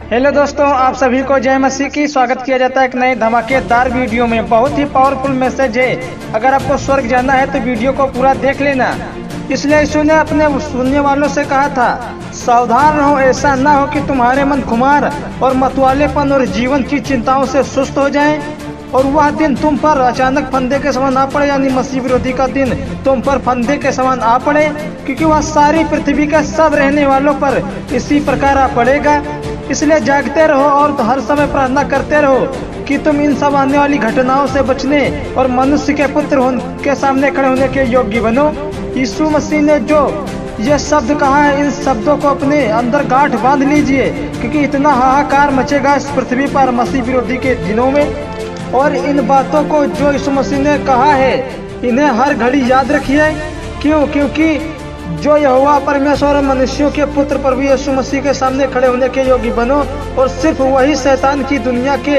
Hello दोस्तों, आप सभी को जय मसीह की स्वागत किया जाता है एक नए धमाकेदार वीडियो में। बहुत ही पावरफुल मैसेज है। अगर आपको स्वर्ग जाना है तो वीडियो को पूरा देख लेना। इसलिए यीशु ने अपने सुनने वालों से कहा था, सावधान रहो, ऐसा ना हो कि तुम्हारे मन खुमार और मतवालेपन और जीवन की चिंताओं से सुस्त हो जाए और वह दिन तुम पर अचानक फंदे के समान आ पड़े, यानी मसीह विरोधी का दिन तुम पर फंदे के समान आ पड़े, क्योंकि वह सारी पृथ्वी के सब रहने वालों पर इसी प्रकार आ पड़ेगा। इसलिए जागते रहो और हर समय प्रार्थना करते रहो कि तुम इन सब आने वाली घटनाओं से बचने और मनुष्य के पुत्र के सामने खड़े होने के योग्य बनो। यीशु मसीह ने जो ये शब्द कहा है, इन शब्दों को अपने अंदर गांठ बांध लीजिए, क्योंकि इतना हाहाकार मचेगा इस पृथ्वी पर मसीह विरोधी के दिनों में। और इन बातों को जो यीशु मसीह ने कहा है, इन्हें हर घड़ी याद रखिए। क्योंकि जो यहोवा परमेश्वर और मनुष्यों के पुत्र प्रभु यीशु मसीह के सामने खड़े होने के योग्य बनो, और सिर्फ वही शैतान की दुनिया के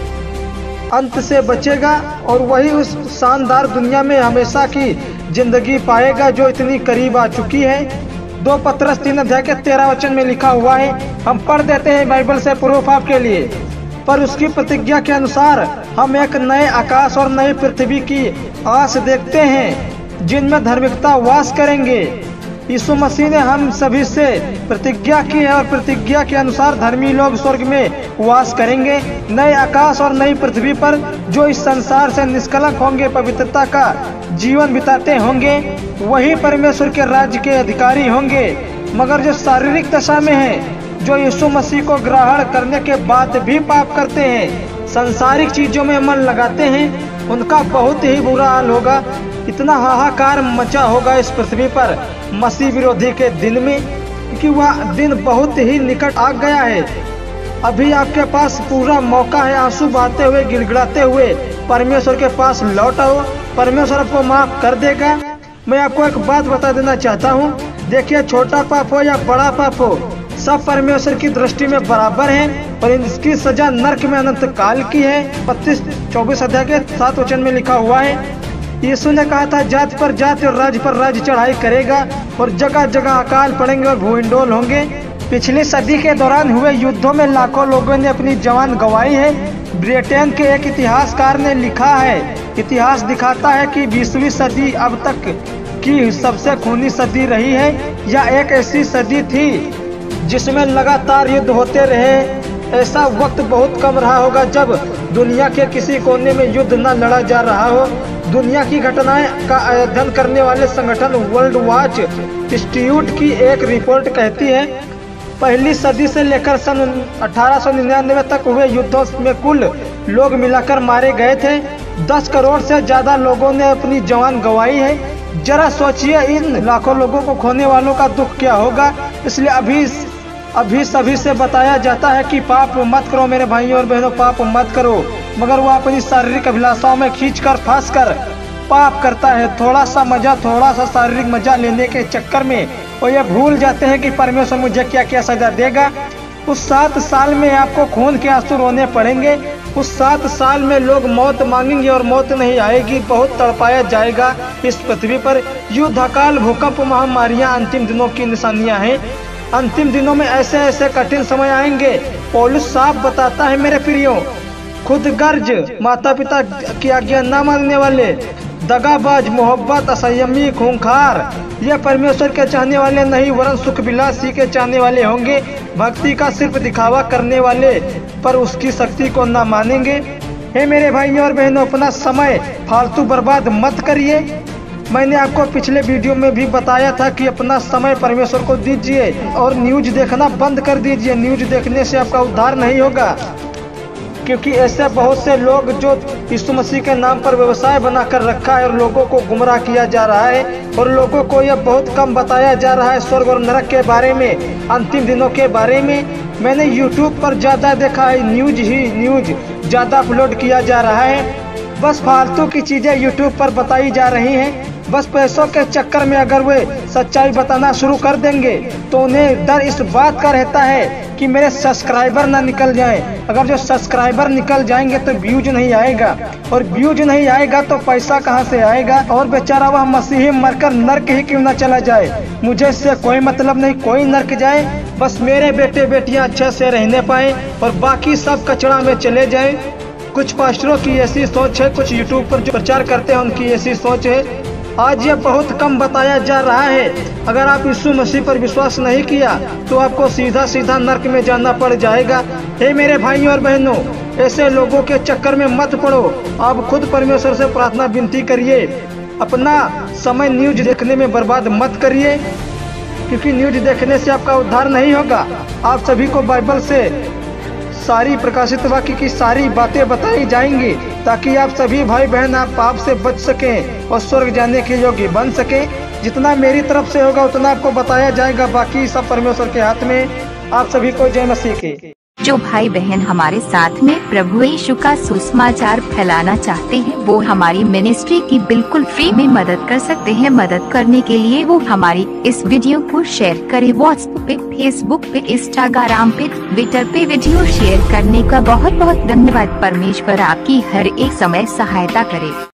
अंत से बचेगा और वही उस शानदार दुनिया में हमेशा की जिंदगी पाएगा जो इतनी करीब आ चुकी है। 2 पतरस 3 अध्याय के 13 वचन में लिखा हुआ है। हम पढ़ देते हैं बाइबल से प्रूफ आपके लिए। पर उसकी प्रतिज्ञा के अनुसार हम एक नए आकाश और नई पृथ्वी की आस देखते हैं जिनमें धार्मिकता वास करेंगे। यीशु मसीह ने हम सभी से प्रतिज्ञा की है और प्रतिज्ञा के अनुसार धर्मी लोग स्वर्ग में वास करेंगे, नए आकाश और नई पृथ्वी पर, जो इस संसार से निष्कलंक होंगे, पवित्रता का जीवन बिताते होंगे, वही परमेश्वर के राज्य के अधिकारी होंगे। मगर जो शारीरिक दशा में है, जो यीशु मसीह को ग्रहण करने के बाद भी पाप करते हैं, सांसारिक चीजों में मन लगाते हैं, उनका बहुत ही बुरा हाल होगा। इतना हाहाकार मचा होगा इस पृथ्वी पर मसीह विरोधी के दिन में, क्योंकि वह दिन बहुत ही निकट आ गया है। अभी आपके पास पूरा मौका है आंसू बहाते हुए, गिड़गिड़ाते हुए परमेश्वर के पास लौट आओ। परमेश्वर आपको माफ कर देगा। मैं आपको एक बात बता देना चाहता हूँ, देखिए, छोटा पाप हो या बड़ा पाप हो, सब परमेश्वर की दृष्टि में बराबर है और इसकी सजा नरक में अनंत काल की है। 25-24 अध्याय के 7 वचन में लिखा हुआ है। यीशु ने कहा था, जाति पर जाति और राज्य पर राज्य चढ़ाई करेगा और जगह जगह अकाल पड़ेंगे और भूइंडोल होंगे। पिछली सदी के दौरान हुए युद्धों में लाखों लोगों ने अपनी जान गंवाई है। ब्रिटेन के एक इतिहासकार ने लिखा है, इतिहास दिखाता है कि 20वीं सदी अब तक की सबसे खूनी सदी रही है, या एक ऐसी सदी थी जिसमें लगातार युद्ध होते रहे। ऐसा वक्त बहुत कम रहा होगा जब दुनिया के किसी कोने में युद्ध न लड़ा जा रहा हो। दुनिया की घटनाएं का अध्ययन करने वाले संगठन वर्ल्ड वॉच इंस्टीट्यूट की एक रिपोर्ट कहती है, पहली सदी से लेकर सन 1899 तक हुए युद्धों में कुल लोग मिलाकर मारे गए थे। 10 करोड़ से ज्यादा लोगों ने अपनी जान गंवाई है। जरा सोचिए, इन लाखों लोगों को खोने वालों का दुख क्या होगा। इसलिए अभी सभी से बताया जाता है कि पाप मत करो मेरे भाइयों और बहनों, पाप मत करो। मगर वो अपनी शारीरिक अभिलाषाओं में खींचकर फंसकर पाप करता है। थोड़ा सा मजा, थोड़ा सा शारीरिक मजा लेने के चक्कर में वो ये भूल जाते हैं कि परमेश्वर मुझे क्या क्या सजा देगा। उस 7 साल में आपको खून के आंसू रोने पड़ेंगे। उस 7 साल में लोग मौत मांगेंगे और मौत नहीं आएगी। बहुत तड़पाया जाएगा इस पृथ्वी पर। युद्ध, अकाल, भूकंप, महामारियां अंतिम दिनों की निशानियां हैं। अंतिम दिनों में ऐसे ऐसे कठिन समय आएंगे। पौलुस साफ बताता है, मेरे प्रियो, खुद गर्ज, माता पिता की आज्ञा न मानने वाले, दगाबाज, मोहब्बत, असंयमी, खूंखार, ये परमेश्वर के चाहने वाले नहीं वरन सुख विलासी के चाहने वाले होंगे। भक्ति का सिर्फ दिखावा करने वाले पर उसकी शक्ति को न मानेंगे। हे मेरे भाइयों और बहनों, अपना समय फालतू बर्बाद मत करिए। मैंने आपको पिछले वीडियो में भी बताया था कि अपना समय परमेश्वर को दीजिए और न्यूज देखना बंद कर दीजिए। न्यूज देखने से आपका उद्धार नहीं होगा, क्योंकि ऐसे बहुत से लोग जो यीशु मसीह के नाम पर व्यवसाय बनाकर रखा है और लोगों को गुमराह किया जा रहा है और लोगों को यह बहुत कम बताया जा रहा है स्वर्ग और नरक के बारे में, अंतिम दिनों के बारे में। मैंने यूट्यूब पर ज़्यादा देखा है, न्यूज ज़्यादा अपलोड किया जा रहा है। बस फालतू की चीज़ें यूट्यूब पर बताई जा रही हैं। बस पैसों के चक्कर में अगर वे सच्चाई बताना शुरू कर देंगे तो उन्हें डर इस बात का रहता है कि मेरे सब्सक्राइबर ना निकल जाएं। अगर जो सब्सक्राइबर निकल जाएंगे तो व्यूज नहीं आएगा, और व्यूज नहीं आएगा तो पैसा कहां से आएगा। और बेचारा वह मसीही मरकर नर्क ही क्यों ना चला जाए, मुझे इससे कोई मतलब नहीं, कोई नर्क जाए, बस मेरे बेटे बेटियां अच्छे से रहने पाए और बाकी सब कचरा में चले जाए। कुछ पास्टरों की ऐसी सोच है, कुछ यूट्यूब पर जो प्रचार करते हैं उनकी ऐसी सोच है। आज ये बहुत कम बताया जा रहा है। अगर आप यीशु मसीह पर विश्वास नहीं किया तो आपको सीधा सीधा नर्क में जाना पड़ जाएगा। हे मेरे भाइयों और बहनों, ऐसे लोगों के चक्कर में मत पड़ो। आप खुद परमेश्वर से प्रार्थना विनती करिए। अपना समय न्यूज देखने में बर्बाद मत करिए, क्योंकि न्यूज देखने से आपका उद्धार नहीं होगा। आप सभी को बाइबल से सारी प्रकाशित वाक्य की सारी बातें बताई जाएंगी, ताकि आप सभी भाई बहन आप पाप से बच सकें और स्वर्ग जाने के योग्य बन सकें। जितना मेरी तरफ से होगा उतना आपको बताया जाएगा, बाकी सब परमेश्वर के हाथ में। आप सभी को जय मसीह की। जो भाई बहन हमारे साथ में प्रभु यीशु का सुसमाचार फैलाना चाहते हैं वो हमारी मिनिस्ट्री की बिल्कुल फ्री में मदद कर सकते हैं। मदद करने के लिए वो हमारी इस वीडियो को शेयर करें। व्हाट्सएप पे, फेसबुक पे, इंस्टाग्राम पे, ट्विटर पे वीडियो शेयर करने का बहुत बहुत धन्यवाद। परमेश्वर आपकी हर एक समय सहायता करे।